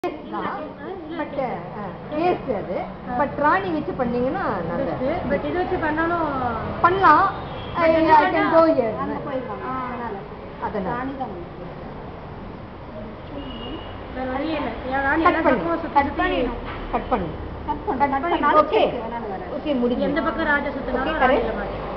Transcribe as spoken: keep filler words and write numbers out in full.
But case அது but ராணி வச்சு பண்ணீங்கன்னா நல்லது. பட் இது வச்சு பண்ணாலும் பண்ணலாம். ஐ கேன் கோ ஹியர் அங்க போய்வாங்க. அதனால ராணி தான் வேற வழி இல்ல. யா ராணி கட் பண்ணு கட் பண்ணு கட் பண்ணு கட் பண்ணு ஓகே ஓகே முடிஞ்சு. எந்த பக்கம் ராஜா சுத்தனாலும் ராணில மாட்டேன்.